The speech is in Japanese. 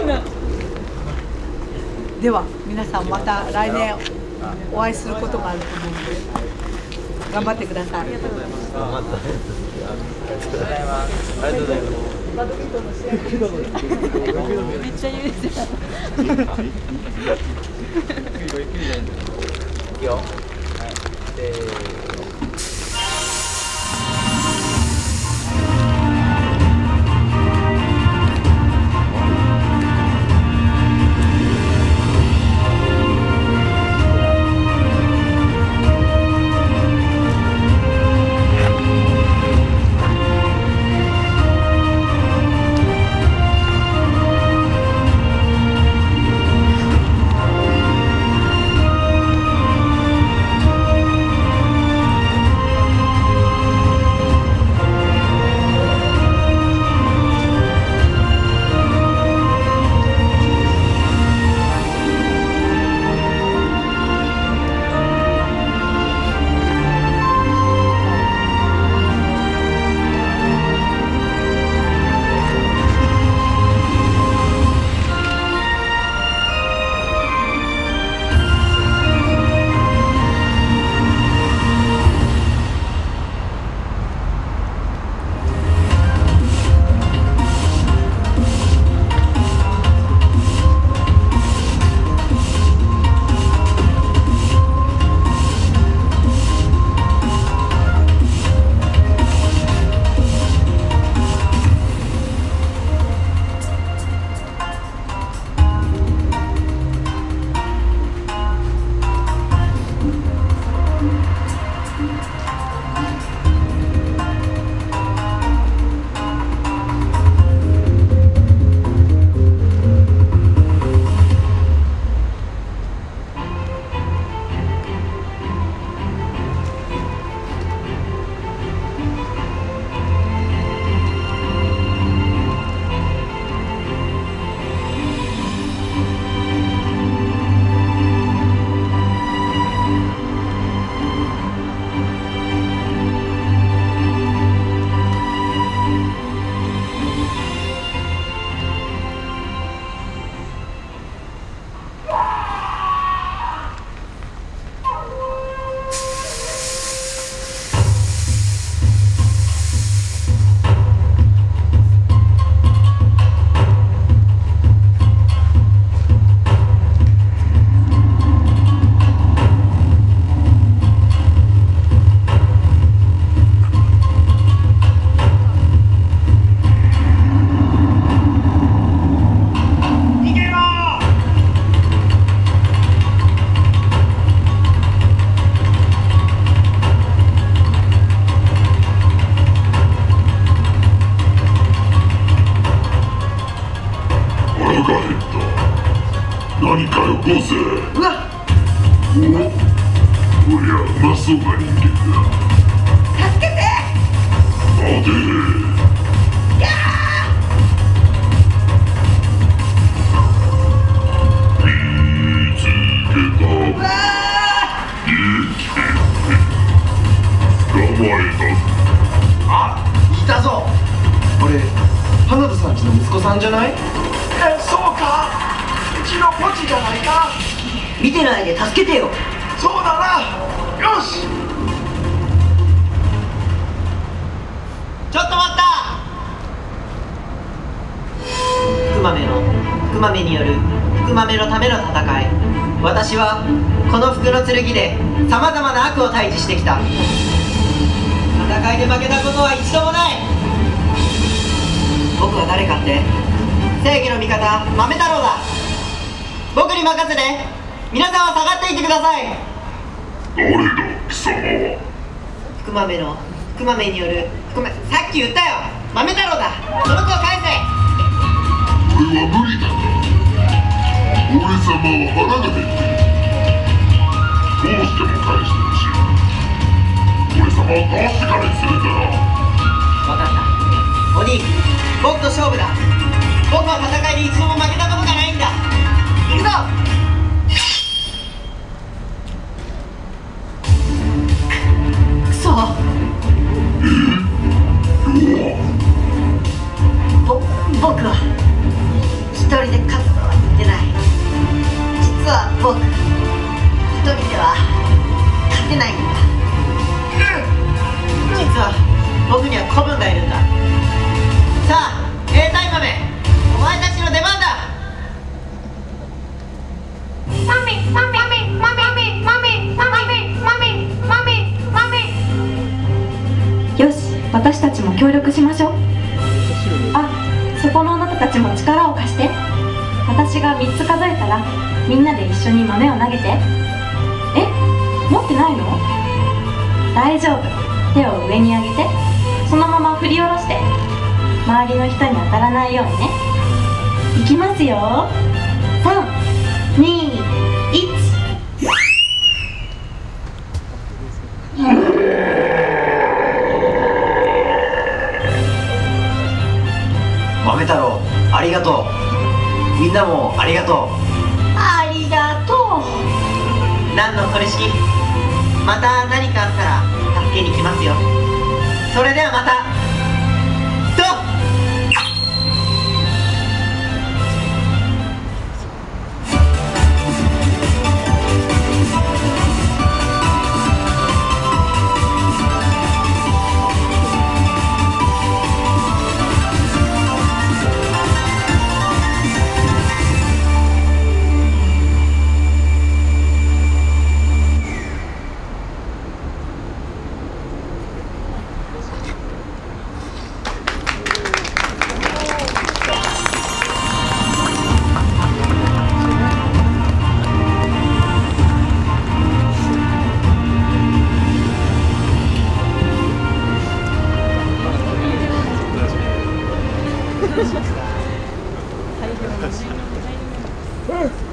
では皆さんまた来年お会いすることがあると思うので頑張ってください。ありがとうございます。 バドミントンの試合めっちゃ言うてた。 いいよ。はい。 何かよこせ。うわっ、おりゃうまそうな人間だ。 助けて。 待て。見つけた。捕まえた。 あ、いたぞ。これ花田さんちの息子さんじゃない？ そうか、うちのポチじゃないか。 見てないで助けてよ。 そうだな。よし。 ちょっと待った。福豆による福豆のための戦い。私はこの福の剣でさまざまな悪を退治してきた。戦いで負けたことは一度もない。僕は誰かって、正義の味方豆太郎だ。僕に任せて。皆さんは下がっていってください。 誰だ貴様は。 福豆によるさっき言ったよ、豆太郎だ。その子を返せ。 これは無理だな。俺様は腹が減ってる。どうしても返してほしい。俺様を倒してからにするんだな。 分かった。お兄、僕と勝負だ。僕は戦いに一度も負けたことがないんだ。行くぞ。くそ。僕は一人で勝つ僕一人では勝てないんだ。実は僕には子分がいるんだ。さあ兵隊豆、お前たちの出番だ。 マミマミマミマミマミマミマミマミマミ。 よし、私たちも協力しましょう。あ、そこのあなたたちも力を貸して。私が3つ数えたらみんなで一緒に豆を投げて。え、持ってないの？大丈夫、手を上に上げてそのまま振り下ろして、周りの人に当たらないようにね。いきますよ。3、2、1。 豆太郎、ありがとう。みんなもありがとう。 ありがとう。 何の取り式、また何かあったら助けに来ますよ。それではまた。とうん